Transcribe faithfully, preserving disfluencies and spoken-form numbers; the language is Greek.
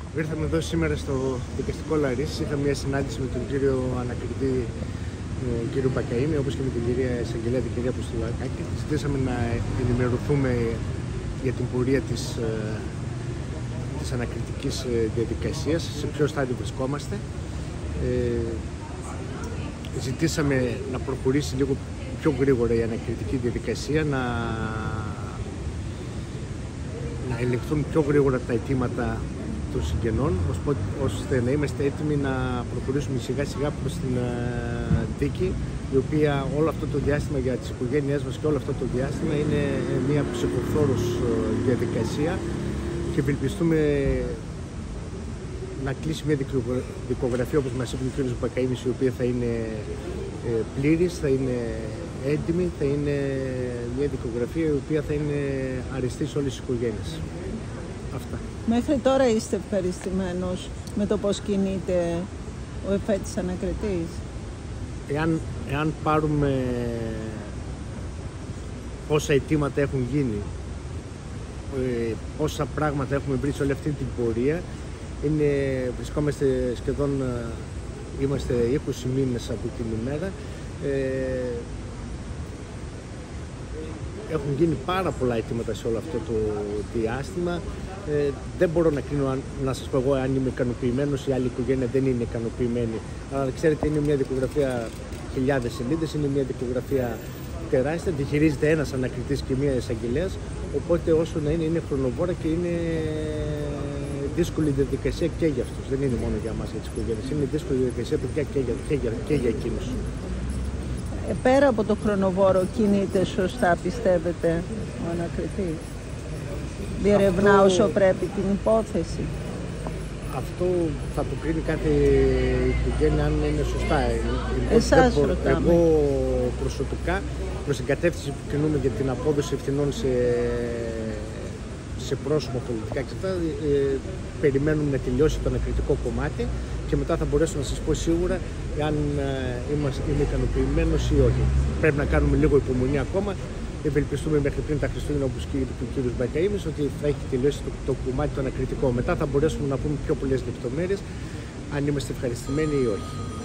Ήρθαμε εδώ σήμερα στο δικαστικό Λαρίσσης. Είχαμε μια συνάντηση με τον κύριο ανακριτή, τον κύριο Μπακαΐμη, όπως και με την κυρία εισαγγελέα, την κυρία Αποστολακάκη. Ζητήσαμε να ενημερωθούμε για την πορεία της, της ανακριτικής διαδικασίας, σε ποιο στάδιο βρισκόμαστε. Ε, ζητήσαμε να προχωρήσει λίγο πιο γρήγορα η ανακριτική διαδικασία, να, να ελεγχθούν πιο γρήγορα τα αιτήματα των συγγενών, ώστε να είμαστε έτοιμοι να προχωρήσουμε σιγά σιγά προς την uh, δίκη, η οποία όλο αυτό το διάστημα για τις οικογένειές μας και όλο αυτό το διάστημα είναι μια ψυχοφθόρος uh, διαδικασία, και ευελπιστούμε να κλείσει μια δικογραφία, όπως μας είπε ο κ. Μπακαΐμης, η οποία θα είναι uh, πλήρης, θα είναι έντιμη, θα είναι μια δικογραφία η οποία θα είναι αρεστή σε όλες τις οικογένειες. Αυτά. Μέχρι τώρα είστε ευχαριστημένος με το πώς κινείται ο εφέτης ανακριτής? Εάν, εάν πάρουμε πόσα αιτήματα έχουν γίνει, πόσα πράγματα έχουμε βρει σε όλη αυτή την πορεία, είναι, βρισκόμαστε σχεδόν, είμαστε είκοσι μήνες από την ημέρα. Ε, Έχουν γίνει πάρα πολλά αιτήματα σε όλο αυτό το διάστημα. Ε, δεν μπορώ να κρίνω, να σας πω εγώ, αν είμαι ικανοποιημένος ή η άλλη οικογένεια δεν είναι ικανοποιημένη. Αλλά ξέρετε, είναι μια δικογραφία χιλιάδες σελίδες, είναι μια δικογραφία τεράστια. Τη χειρίζεται ένας ανακριτής και μία εισαγγελέας. Οπότε, όσο να είναι, είναι χρονοβόρα και είναι δύσκολη διαδικασία και για αυτούς. Δεν είναι μόνο για εμάς, για τις οικογένειες. Είναι δύσκολη διαδικασία και για, και για, και για εκείνους. Πέρα από το χρονοβόρο, κινείται σωστά, πιστεύετε, ο ανακριτής? Διερευνά αυτό... όσο πρέπει την υπόθεση? Αυτό θα το κρίνει κάθε οικογένεια αν είναι σωστά. Εσάς μπορώ, ρωτάμε. Εγώ προσωπικά, προς την κατεύθυνση που κινούμε για την απόδοση ευθυνών σε, σε πρόσωπα πολιτικά και αυτά, ε, περιμένουμε να τελειώσει το ανακριτικό κομμάτι και μετά θα μπορέσω να σας πω σίγουρα αν ε, είμαστε, είμαι ικανοποιημένος ή όχι. Πρέπει να κάνουμε λίγο υπομονή ακόμα. Ευελπιστούμε μέχρι πριν τα Χριστούγεννα, όπως και είπε ο κ. Μπακαΐμης, ότι θα έχει τελειώσει το, το κομμάτι το ανακριτικό. Μετά θα μπορέσουμε να πούμε πιο πολλές λεπτομέρειες, αν είμαστε ευχαριστημένοι ή όχι.